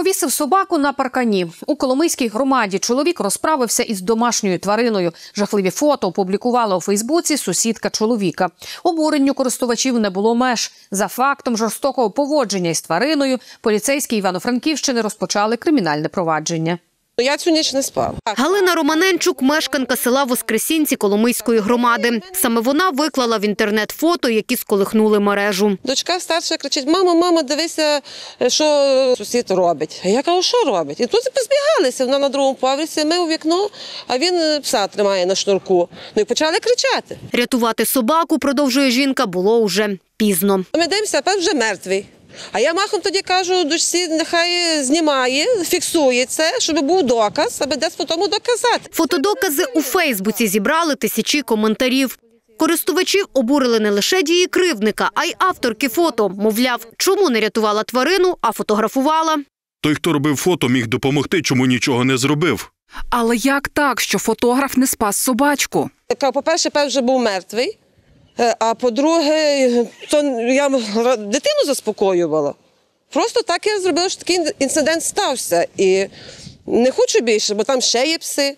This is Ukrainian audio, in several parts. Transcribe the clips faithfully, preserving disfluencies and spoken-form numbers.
Повісив собаку на паркані. У Коломийській громаді чоловік розправився із домашньою твариною. Жахливі фото опублікувала у Фейсбуці сусідка чоловіка. Обуренню користувачів не було меж. За фактом жорстокого поводження із твариною поліцейські Івано-Франківщини розпочали кримінальне провадження. Я цю ніч не спав. Галина Романенчук – мешканка села Воскресінці Коломийської громади. Саме вона виклала в інтернет фото, які сколихнули мережу. Дочка старша кричить: "Мамо, мамо, дивися, що сусід робить". А я кажу: "Що робить?" І тут позбігалися. Вона на другому поверсі, ми у вікно, а він пса тримає на шнурку. Ну і почали кричати. Рятувати собаку, продовжує жінка, було уже пізно. Ми дивимося, а пес вже мертвий. А я махом тоді кажу дочці, нехай знімає, фіксує це, щоб був доказ, аби десь по тому доказати. Фотодокази у Фейсбуці зібрали тисячі коментарів. Користувачів обурили не лише дії кривдника, а й авторки фото. Мовляв, чому не рятувала тварину, а фотографувала. Той, хто робив фото, міг допомогти, чому нічого не зробив. Але як так, що фотограф не спас собачку? По-перше, пес вже був мертвий. А по-друге, то я дитину заспокоювала. Просто так я зробила, що такий інцидент стався. І не хочу більше, бо там ще є пси.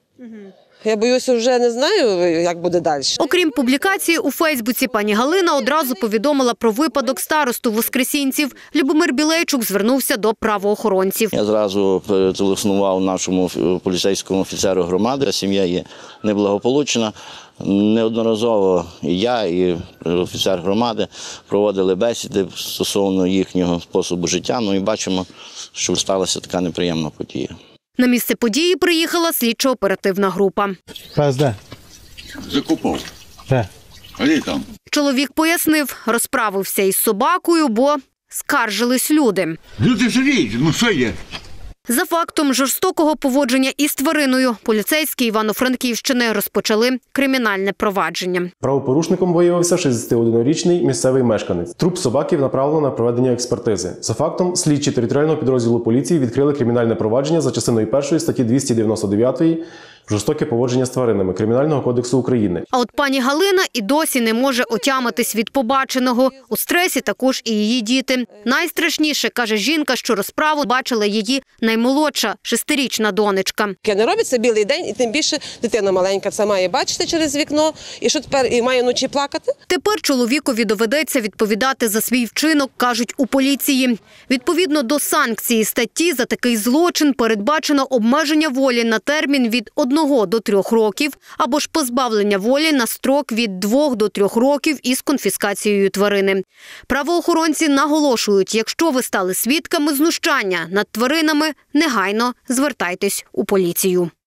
Я боюся, вже не знаю, як буде далі. Окрім публікації у Фейсбуці, пані Галина одразу повідомила про випадок старосту Воскресінців. Любомир Білейчук звернувся до правоохоронців. Я зразу телефонував нашому поліцейському офіцеру громади. Сім'я є неблагополучна. Неодноразово і я, і офіцер громади проводили бесіди стосовно їхнього способу життя. Ну і бачимо, що сталася така неприємна подія. На місце події приїхала слідчо-оперативна група. Пес де? Закопав. Де? А де там? Чоловік пояснив, розправився із собакою, бо скаржились люди. Люди жаліють, ну що є? За фактом жорстокого поводження із твариною поліцейські Івано-Франківщини розпочали кримінальне провадження. Правопорушником виявився шістдесятиоднорічний місцевий мешканець. Труп собаки направлено на проведення експертизи. За фактом слідчі територіального підрозділу поліції відкрили кримінальне провадження за частиною першої статті двісті дев'яносто дев'ять «Жорстоке поводження з тваринами» Кримінального кодексу України. А от пані Галина і досі не може отямитись від побаченого. У стресі також і її діти. Найстрашніше, каже жінка, що розправу бачила її наймолодша, шестирічна донечка. Не робиться білий день, і тим більше дитина маленька це має бачити через вікно. І що тепер, і має вночі плакати? Тепер чоловікові доведеться відповідати за свій вчинок, кажуть у поліції. Відповідно до санкції статті за такий злочин передбачено обмеження волі на термін від одного до трьох років або ж позбавлення волі на строк від двох до трьох років із конфіскацією тварини. Правоохоронці наголошують, якщо ви стали свідками знущання над тваринами, негайно звертайтесь у поліцію.